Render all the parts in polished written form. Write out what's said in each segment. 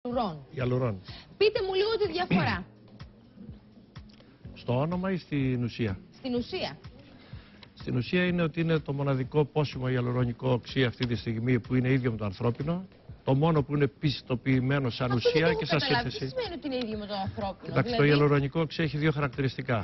Ιαλουρών. Πείτε μου λίγο τη διαφορά. Στο όνομα ή στην ουσία? Στην ουσία. Στην ουσία είναι ότι είναι το μοναδικό πόσιμο ιαλουρονικό οξύ αυτή τη στιγμή που είναι ίδιο με το ανθρώπινο. Το μόνο που είναι πιστοποιημένο σαν ουσία και σαν σύνθεση. Τι σημαίνει ότι είναι ίδιο με το ανθρώπινο? Κοιτάξτε, το ιαλουρονικό οξύ έχει δύο χαρακτηριστικά.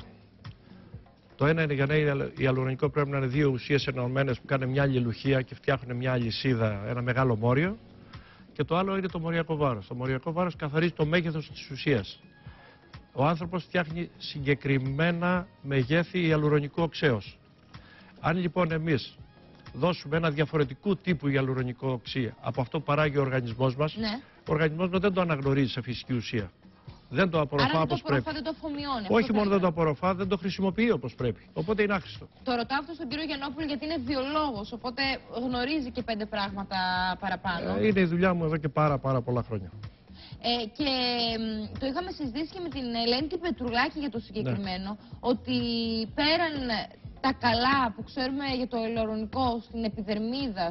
Το ένα είναι για να είναι ιαλουρονικό πρέπει να είναι δύο ουσίες ενωμένες που κάνουν μια αλληλουχία και φτιάχνουν μια αλυσίδα, ένα μεγάλο μόριο. Και το άλλο είναι το μοριακό βάρος. Το μοριακό βάρος καθορίζει το μέγεθος της ουσίας. Ο άνθρωπος φτιάχνει συγκεκριμένα μεγέθη ιαλουρονικού οξέως. Αν λοιπόν εμείς δώσουμε ένα διαφορετικού τύπου ιαλουρονικό οξύ από αυτό που παράγει ο οργανισμός μας, Ναι. ο οργανισμός μας δεν το αναγνωρίζει σε φυσική ουσία. Δεν το απορροφά όπως πρέπει. Δεν το αφομοιώνει. Όχι μόνο δεν το απορροφά, δεν το χρησιμοποιεί όπως πρέπει. Οπότε είναι άχρηστο. Το ρωτάω αυτό στον κύριο Γιαννόπουλο γιατί είναι βιολόγος, οπότε γνωρίζει και 5 πράγματα παραπάνω. Είναι η δουλειά μου εδώ και πάρα πολλά χρόνια. Και το είχαμε συζητήσει και με την Ελένη την Πετρουλάκη για το συγκεκριμένο, ότι πέραν τα καλά που ξέρουμε για το ιαλουρονικό στην επιδερμίδα,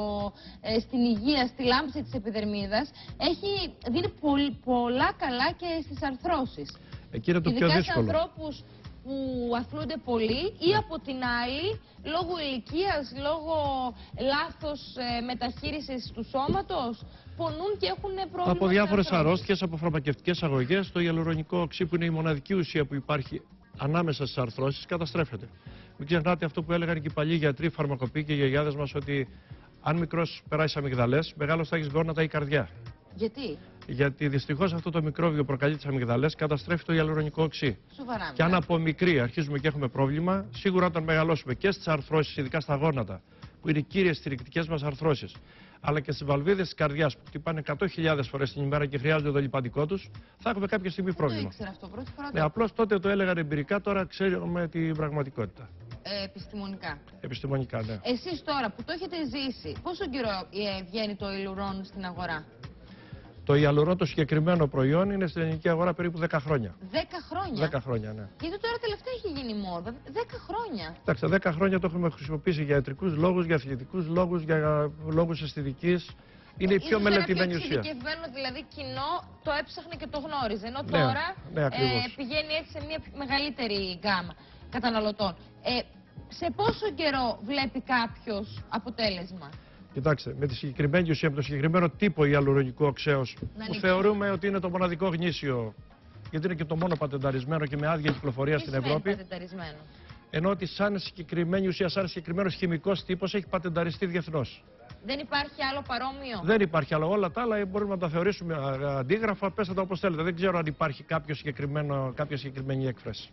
στην υγεία, στη λάμψη της επιδερμίδας, δίνει πολλά καλά και στις αρθρώσεις. Εκεί είναι το πιο δύσκολο. δύσκολο. Ειδικά σε ανθρώπους που αθλούνται πολύ ή από την άλλη, λόγω ηλικίας, λόγω λάθος μεταχείρισης του σώματος, πονούν και έχουν πρόβλημα. Από διάφορες αρρώστιες, από φαρμακευτικές αγωγές, το ιαλουρονικό οξύ που είναι η μοναδική ουσία που υπάρχει ανάμεσα στις αρθρώσεις καταστρέφεται. Μην ξεχνάτε αυτό που έλεγαν και οι παλιοί γιατροί, φαρμακοποιοί και οι γιαγιάδες μας, ότι αν μικρός περάσει αμυγδαλές, μεγάλος θα έχεις γόνατα ή καρδιά. Γιατί? Γιατί δυστυχώς αυτό το μικρόβιο προκαλεί τις αμυγδαλές, καταστρέφει το ιαλουρονικό οξύ. Σοβαρά. Και αν από μικρή αρχίζουμε και έχουμε πρόβλημα, σίγουρα όταν μεγαλώσουμε και στις αρθρώσεις, ειδικά στα γόνατα, που είναι οι κύριες στηρικτικές μας αρθρώσεις, αλλά και στις βαλβίδες της καρδιάς που χτυπάνε 100.000 φορές την ημέρα και χρειάζονται το λιπαντικό τους, θα έχουμε κάποια στιγμή πρόβλημα. Δεν το ήξερα αυτό, πρώτη φορά. Ναι, απλώς τότε το έλεγαν εμπειρικά, τώρα ξέρουμε την πραγματικότητα. Επιστημονικά. Επιστημονικά, ναι. Εσείς τώρα που το έχετε ζήσει, πόσο καιρό βγαίνει το Ιαλουρών στην αγορά? Το Ιαλουρών, το συγκεκριμένο προϊόν, είναι στην ελληνική αγορά περίπου 10 χρόνια. 10 χρόνια. 10 χρόνια, ναι. Γιατί τώρα τελευταία έχει γίνει μόδα. 10 χρόνια. Κοιτάξτε, 10 χρόνια το έχουμε χρησιμοποιήσει για ιατρικούς λόγους, για αθλητικούς λόγους, για λόγους αισθητικής. Είναι η πιο μελετημένη ουσία. Το εξειδικευμένο δηλαδή κοινό το έψαχνε και το γνώριζε. Ενώ Ναι, τώρα ναι, πηγαίνει έτσι σε μια μεγαλύτερη γκάμα καταναλωτών. Σε πόσο καιρό βλέπει κάποιος αποτέλεσμα? Κοιτάξτε, με τη συγκεκριμένη ουσία, με το συγκεκριμένο τύπο ιαλουρονικού οξέως, που θεωρούμε ότι είναι το μοναδικό γνήσιο, γιατί είναι και το μόνο πατενταρισμένο και με άδεια κυκλοφορία στην Ευρώπη. Πατενταρισμένο? Ενώ ότι σαν συγκεκριμένη ουσία, σαν συγκεκριμένος χημικός τύπος έχει πατενταριστεί διεθνώς. Δεν υπάρχει άλλο παρόμοιο? Δεν υπάρχει άλλο. Όλα τα άλλα μπορούμε να τα θεωρήσουμε αντίγραφα, πέστε τα όπως θέλετε. Δεν ξέρω αν υπάρχει κάποια συγκεκριμένη έκφραση.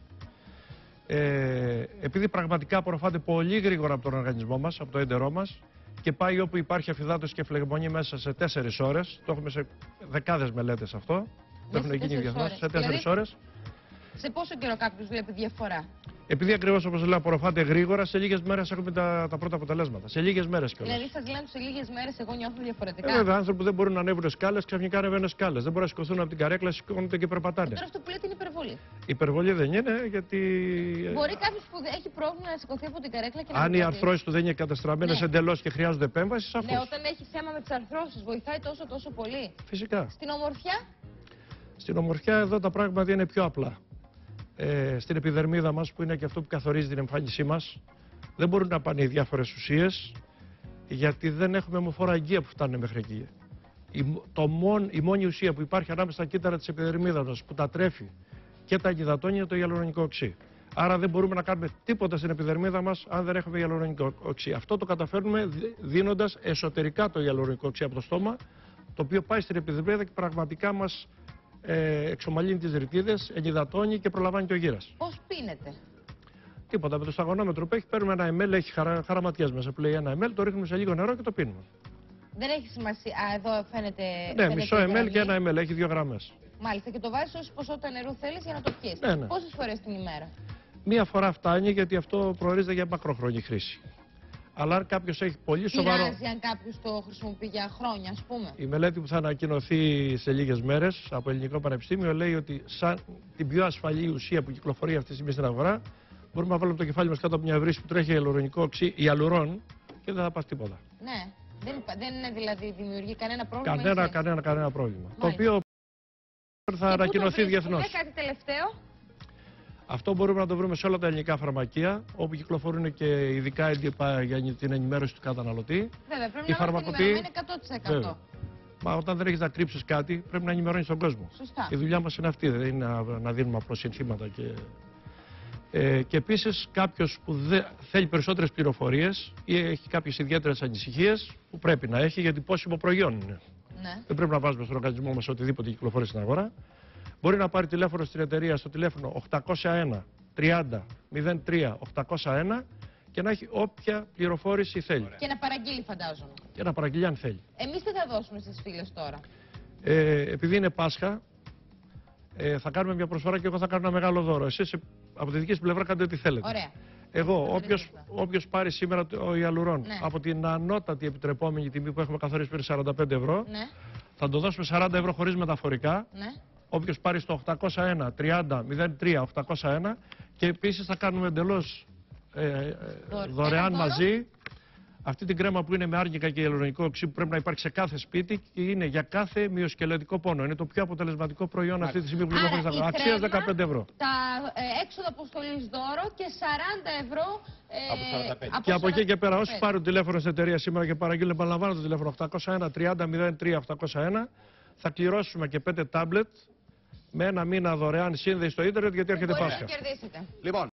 Επειδή πραγματικά απορροφάται πολύ γρήγορα από τον οργανισμό μας, από το έντερό μας, και πάει όπου υπάρχει αφυδάτωση και φλεγμονή μέσα σε 4 ώρες. Το έχουμε σε δεκάδες μελέτες αυτό. Το έχουν γίνει διεθνώς σε 4 ώρες. Σε πόσο καιρό κάποιος βλέπει διαφορά? Επειδή ακριβώς όπως λέω απορροφάται γρήγορα, σε λίγες μέρες έχουμε τα πρώτα αποτελέσματα. Σε λίγες μέρες κιόλας. Δηλαδή σας λένε σε λίγες μέρες εγώ νιώθω διαφορετικά? Βέβαια, άνθρωποι που δεν μπορούν να ανέβουν σκάλες, ξαφνικά ανεβαίνουν σκάλες. Δεν μπορούν να σηκωθούν από την καρέκλα, σηκώνονται και περπατάνε. Τώρα αυτό που λέτε είναι υπερβολή. Υπερβολή δεν είναι, γιατί. Μπορεί κάποιος που έχει πρόβλημα να σηκωθεί από την καρέκλα και να. Αν οι αρθρώσεις του δεν είναι καταστραμμένες εντελώς και χρειάζονται επέμβαση, σαφώς. Ναι, όταν έχει θέμα με τις αρθρώσεις, βοηθάει τόσο πολύ. Φυσικά. Στην ομορφιά? Στην ομορφιά εδώ τα πράγματα είναι πιο απλά. Στην επιδερμίδα μας, που είναι και αυτό που καθορίζει την εμφάνισή μας, δεν μπορούν να πάνε οι διάφορες ουσίες, γιατί δεν έχουμε αιμοφοραγγεία που φτάνουν μέχρι εκεί. Η μόνη ουσία που υπάρχει ανάμεσα στα κύτταρα της επιδερμίδας μας, που τα τρέφει και τα υδατώνει, είναι το ιαλουρονικό οξύ. Άρα δεν μπορούμε να κάνουμε τίποτα στην επιδερμίδα μας αν δεν έχουμε ιαλουρονικό οξύ. Αυτό το καταφέρνουμε δίνοντας εσωτερικά το ιαλουρονικό οξύ από το στόμα, το οποίο πάει στην επιδερμίδα και πραγματικά μας εξομαλύνει τις ρητίδες, ενυδατώνει και προλαμβάνει και ο γύρας. Πώς πίνετε? Τίποτα. Με το σταγονόμετρο που έχει, παίρνουμε 1 ml, έχει χαραματιές μέσα που λέει 1 ml, το ρίχνουμε σε λίγο νερό και το πίνουμε. Δεν έχει σημασία. Εδώ φαίνεται. Ναι, μισό ml και 1 ml, έχει 2 γραμμές. Μάλιστα, και το βάζεις όση ποσότητα νερού θέλεις για να το πιείς. Ναι. Πόσες φορές την ημέρα? Μία φορά φτάνει, γιατί αυτό προορίζεται για μακροχρόνια χρήση. Αλλά αν κάποιος έχει πολύ σοβαρό. Πειράζει αν κάποιος το χρησιμοποιεί για χρόνια, ας πούμε? Η μελέτη που θα ανακοινωθεί σε λίγες μέρες από Ελληνικό Πανεπιστήμιο λέει ότι σαν την πιο ασφαλή ουσία που κυκλοφορεί αυτή τη στιγμή στην αγορά, μπορούμε να βάλουμε το κεφάλι μας κάτω από μια βρύση που τρέχει ιαλουρονικό οξύ, ιαλουρών, και δεν θα πας τίποτα. Ναι. Δεν είναι δηλαδή δημιουργεί κανένα πρόβλημα? Κανένα πρόβλημα. Το οποίο θα ανακοινωθεί διεθνώς. Κάτι τελευταίο. Αυτό μπορούμε να το βρούμε σε όλα τα ελληνικά φαρμακεία, όπου κυκλοφορούν και ειδικά έντυπα για την ενημέρωση του καταναλωτή. Βέβαια, πρέπει να είμαστε ενημερωμένοι 100%. Βέβαια. Μα όταν δεν έχεις να κρύψεις κάτι, πρέπει να ενημερώνεις τον κόσμο. Σωστά. Η δουλειά μας είναι αυτή, δεν είναι να δίνουμε απλώς συνθήματα. Και επίσης κάποιος που θέλει περισσότερες πληροφορίες ή έχει κάποιες ιδιαίτερες ανησυχίες, που πρέπει να έχει, γιατί πόσιμο προϊόν είναι. Ναι. Δεν πρέπει να βάζουμε στον οργανισμό μας οτιδήποτε κυκλοφορεί στην αγορά. Μπορεί να πάρει τηλέφωνο στην εταιρεία στο τηλέφωνο 801 30 03 801 και να έχει όποια πληροφόρηση θέλει. Και να παραγγείλει, φαντάζομαι. Και να παραγγείλει αν θέλει. Εμείς τι θα δώσουμε στις φίλες τώρα? Επειδή είναι Πάσχα, θα κάνουμε μια προσφορά και εγώ θα κάνω ένα μεγάλο δώρο. Εσείς από τη δική σας πλευρά κάντε ό,τι θέλετε. Ωραία. Εγώ, όποιος πάρει σήμερα το ιαλουρών, Ναι. από την ανώτατη επιτρεπόμενη τιμή που έχουμε καθορίσει πριν 45 ευρώ, Ναι. θα το δώσουμε 40 ευρώ χωρίς μεταφορικά. Ναι. Όποιος πάρει στο 801 30 03 801 και επίσης θα κάνουμε εντελώς δωρεάν μαζί αυτή την κρέμα που είναι με άρνικα και ιαλουρονικό οξύ που πρέπει να υπάρχει σε κάθε σπίτι και είναι για κάθε μυοσκελετικό πόνο. Είναι το πιο αποτελεσματικό προϊόν αυτή τη στιγμή που κυκλοφορεί στα αγορά. Αξίας 15 ευρώ. Τα έξοδα αποστολής δώρο και 40 ευρώ Και από εκεί και πέρα, όσοι πάρουν τηλέφωνο στην εταιρεία σήμερα και παραγγείλουν, επαναλαμβάνω το τηλέφωνο 801 30 03 801, θα κληρώσουμε και 5 τάμπλετ με ένα μήνα δωρεάν σύνδεση στο ίντερνετ γιατί έρχεται Πάσχα. Μπορείτε να κερδίσετε. Λοιπόν,